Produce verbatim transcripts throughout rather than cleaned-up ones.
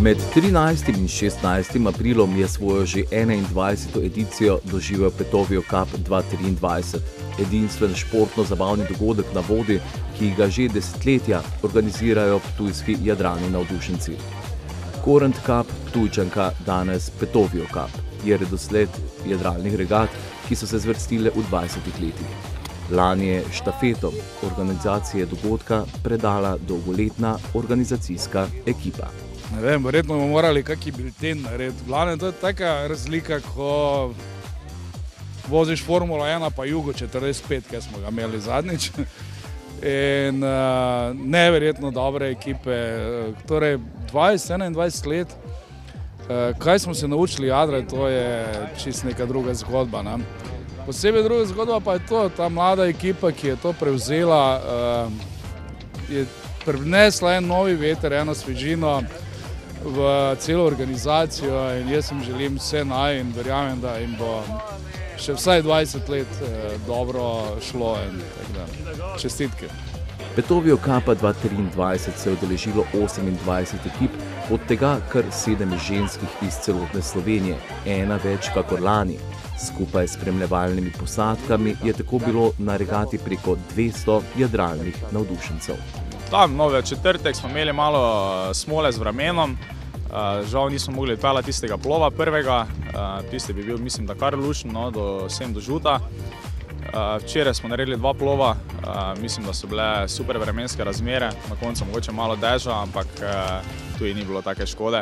Med trinajstim in šestnajstim aprilom je svojo že enaindvajseto edicijo doživel Petovio Cup dva triindvajset, edinstven športno-zabavni dogodek na vodi, ki ga že desetletja organizirajo ptujski jadralni navdušenci. Current Cup, Ptujčanka, danes Petovio Cup, je redosled jadralnih regat, ki so se zvrstile v dvajsetih letih. Lani je štafetom organizacije dogodka predala dolgoletna organizacijska ekipa. Ne vem, verjetno bomo morali kakšen bilten narediti. Glavno, to je taka razlika, ko voziš Formulo ena pa Jugo štirideset pet, ki smo ga imeli zadnjič. In uh, neverjetno dobre ekipe, torej dvajset, enaindvajset let. Uh, kaj smo se naučili jadrati, to je čisto neka druga zgodba. Ne? Posebej druga zgodba pa je to, ta mlada ekipa, ki je to prevzela, uh, je prinesla en novi veter, eno svežino v celo organizacijo in jaz jim želim vse naj in verjamem, da jim bo še vsaj dvajset let eh, dobro šlo in tako da. Čestitke. Petovio Cupa dva triindvajset se je udeležilo osemindvajset ekip, od tega kar sedem ženskih iz celotne Slovenije, ena več kakor lani. Skupaj s spremljevalnimi posadkami je tako bilo na regati preko dvesto jadralnih navdušencev. Tam, no, v četrtek smo imeli malo smole z vremenom, žal nismo mogli odpeljati tistega plova prvega, tisti bi bil, mislim, da kar lušen, no, do sem do žuta. Včeraj smo naredili dva plova, mislim, da so bile super vremenske razmere, na koncu mogoče malo deža, ampak tu ni bilo take škode.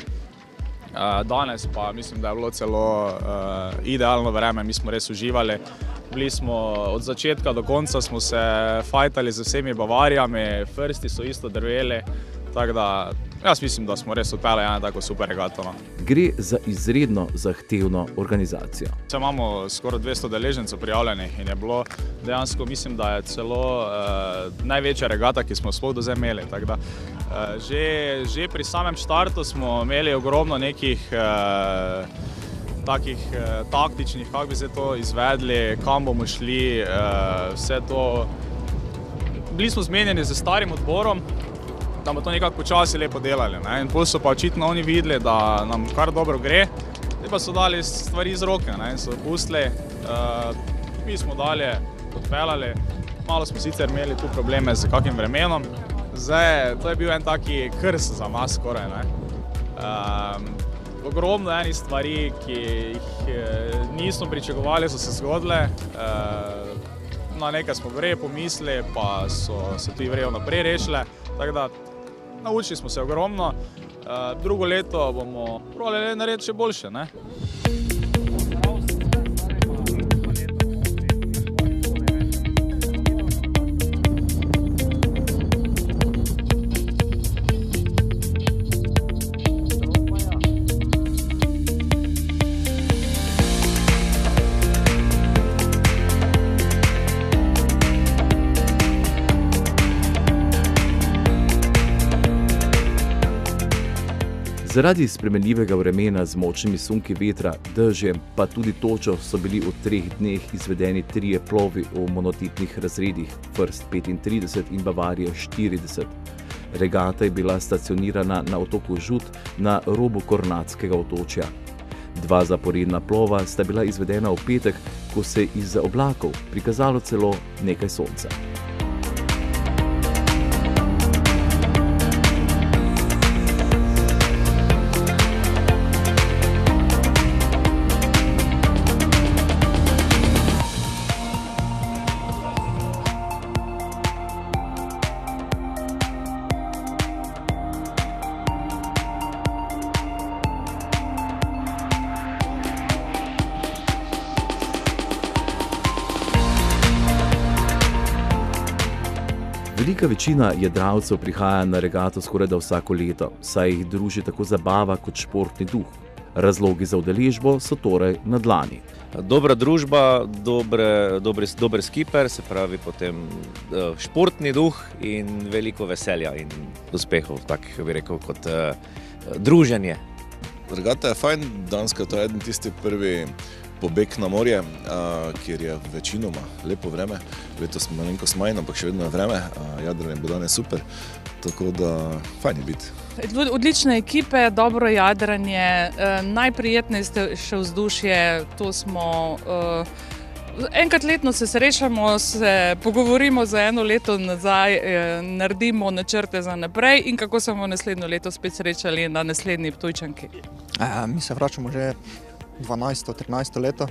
Danes pa mislim, da je bilo celo idealno vreme, mi smo res uživali. Bili smo od začetka do konca, smo se fajtali z vsemi Bavarijami, Firsti so isto drveli, tako da jaz mislim, da smo res odpeljali eno tako super regato. No. Gre za izredno zahtevno organizacijo. Imamo skoraj dvesto udeležencev prijavljenih in je bilo dejansko, mislim, da je celo uh, največja regata, ki smo sploh do zdaj imeli. Tako da, uh, že, že pri samem štartu smo imeli ogromno nekih uh, takih eh, taktičnih, kako bi se to izvedli, kam bomo šli, eh, vse to. Bili smo zmenjeni z starim odborom, da bomo to nekako počasi lepo delali. Ne? In potem so pa očitno oni videli, da nam kar dobro gre, zdaj pa so dali stvari iz roke, ne? In so pustili, eh, mi smo dalje odpeljali, malo smo sicer imeli tu probleme z kakim vremenom, zdaj to je bil en taki krs za nas skoraj. Ne? Eh, Ogromno enih stvari, ki jih nismo pričakovali, so se zgodile. Na nekaj smo vrej pomislili, pa so se tudi vrej naprej rešile. Tako da naučili smo se ogromno. Drugo leto bomo probali narediti še boljše. Ne? Zaradi spremenljivega vremena z močnimi sunki vetra, dežjem, pa tudi točo so bili v treh dneh izvedeni trije plovi v monotipnih razredih First petintrideset in Bavarija štirideset. Regata je bila stacionirana na otoku Žut na robu Kornatskega otočja. Dva zaporedna plova sta bila izvedena v petek, ko se je izza oblakov prikazalo celo nekaj sonca. Velika večina jadralcev prihaja na regato skorajda vsako leto, saj jih druži tako zabava kot športni duh. Razlogi za udeležbo so torej na dlani. Dobra družba, dobre, dober, dober skiper, se pravi potem športni duh in veliko veselja in uspehov, tako bi rekel, kot uh, druženje. Regata je fajn, danska to je eden tisti prvi pobeg na morje, kjer je večinoma lepo vreme. Letos smo malenkost manj, ampak še vedno je vreme. Jadranje bo danes super, tako da fajn je biti. Odlične ekipe, dobro jadranje, najprijetnejše vzdušje, to smo... Enkrat letno se srečamo, se pogovorimo za eno leto nazaj, naredimo načrte za naprej in kako se bomo naslednjo leto spet srečali na naslednji Ptujčanki. Mi se vračamo že dvanajsto, trinajsto leto.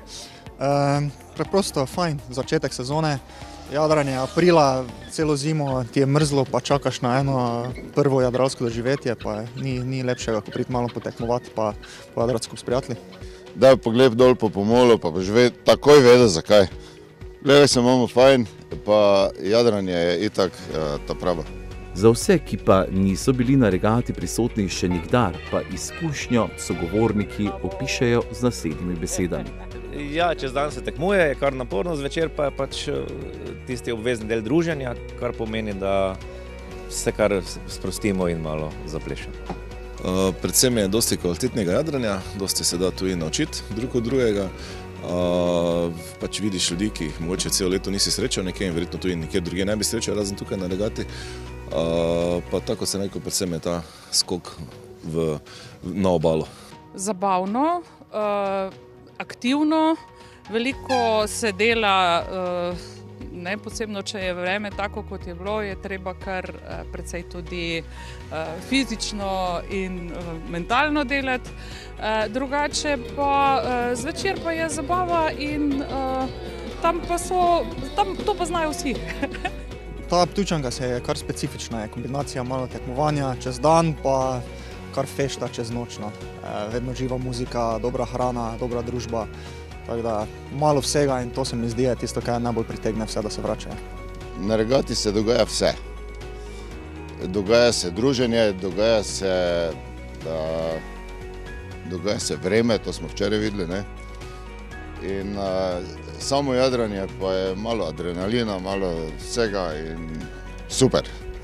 Preprosto fajn, začetek sezone, jadranje aprila, celo zimo ti je mrzlo, pa čakaš na eno prvo jadralsko doživetje, pa ni, ni lepšega, ko priti malo potekmovati, pa pojadrati skupaj s prijatelji. Daj pogled dol po pomolu, pa boš ve, takoj vedel zakaj. Gledaj se imamo fajn, pa jadranje je itak ta prava. Za vse, ki pa niso bili na regati prisotni še nikdar, pa izkušnjo sogovorniki opišejo z naslednjimi besedami. Ja, čez dan se tekmuje, je kar naporno, zvečer pa je pač tisti obvezni del druženja, kar pomeni, da se kar sprostimo in malo zaplešemo. Uh, predvsem je dosti kvalitetnega jadranja, dosti se da tudi naučiti drug od drugega. Uh, pač vidiš ljudi, ki jih mogoče celo leto nisi srečal nekje in verjetno tudi nikjer drugje ne bi srečal, razen tukaj na regati. Uh, pa tako se nekaj predvsem je ta skok v, na obalo. Zabavno, uh, aktivno, veliko se dela, uh, ne posebno, če je vreme tako, kot je bilo, je treba kar uh, precej tudi uh, fizično in uh, mentalno delati. Uh, drugače pa uh, zvečer pa je zabava in uh, tam pa so, tam to pa znajo vsi. Ta Ptujčanka se je kar specifična, je kombinacija malo tekmovanja čez dan, pa kar fešta čez noč. No. Uh, vedno živa muzika, dobra hrana, dobra družba. Tako da malo vsega in to se mi zdi, je tisto, kaj najbolj pritegne vse, da se vračajo. Na regati se dogaja vse. Dogaja se druženje, dogaja se, da, dogaja se vreme, to smo včeraj videli, ne? In uh, samo jadranje pa je malo adrenalina, malo vsega in super.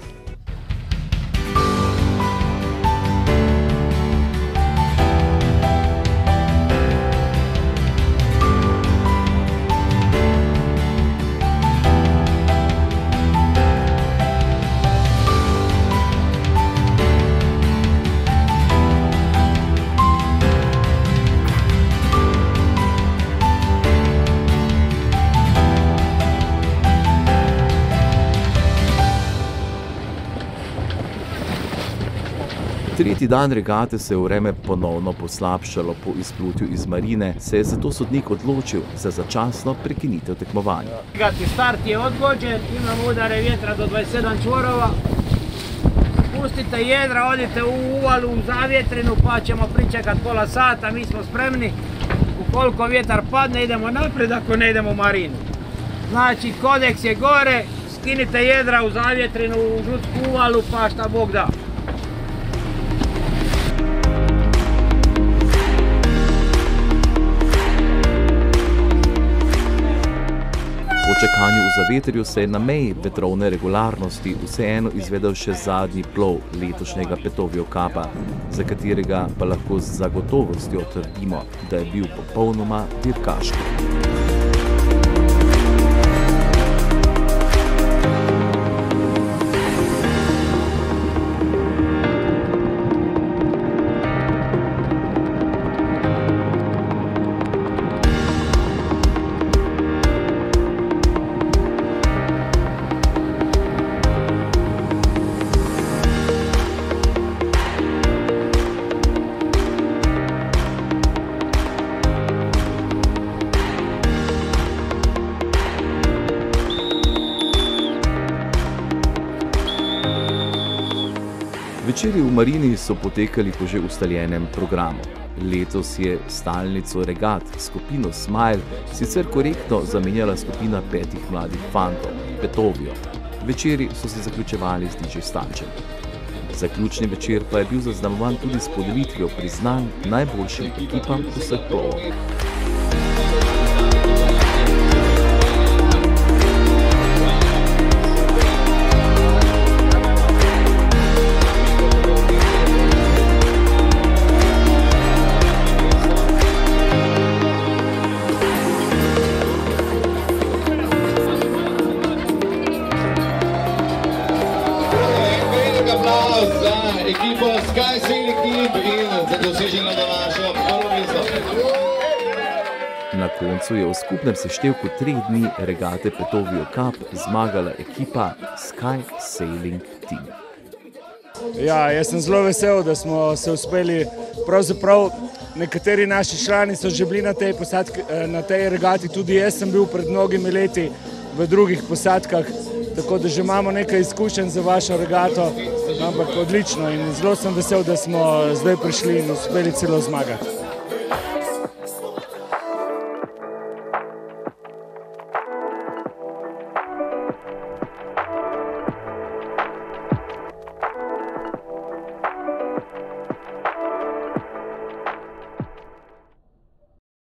Tretji dan regate se je vreme ponovno poslabšalo po izplutju iz marine, se je zato sodnik odločil za začasno prekinitev tekmovanja. Start je odgođen, imamo udare vjetra do dvadeset sedam čvorova. Pustite jedra, odite u uvalu, u zavjetrinu, pa ćemo pričekat pola sata, mi smo spremni. Ukoliko vjetar padne, idemo naprijed, ako ne idemo u marinu. Znači, kodeks je gore, skinite jedra u zavjetrinu, u žutsku uvalu, pa šta Bog da. Po čakanju v zavetrju se je na meji vetrovne regularnosti vseeno izvedel še zadnji plov letošnjega Petovjo Cupa, za katerega pa lahko z zagotovostjo trdimo, da je bil popolnoma dirkaški. Večeri v marini so potekali po že ustaljenem programu. Letos je stalnico regat, skupino Smile, sicer korektno zamenjala skupina petih mladih fantov, Petovjo. Večeri so se zaključevali z D J Stančem. Zaključni večer pa je bil zaznamovan tudi s podelitvijo priznanj najboljšim ekipam vseh plovov. aplauz za ekipo Sky Sailing Team in za doseženo današnjo prvo mesto. Na koncu je v skupnem seštevku treh dni regate Petovio Cup zmagala ekipa Sky Sailing Team. Ja, jaz sem zelo vesel, da smo se uspeli, pravzaprav nekateri naši člani so že bili na tej, posadki, na tej regati, tudi jaz sem bil pred mnogimi leti v drugih posadkah, tako da že imamo nekaj izkušenj za vašo regato, ampak odlično in zelo sem vesel, da smo zdaj prišli in uspeli celo zmagati.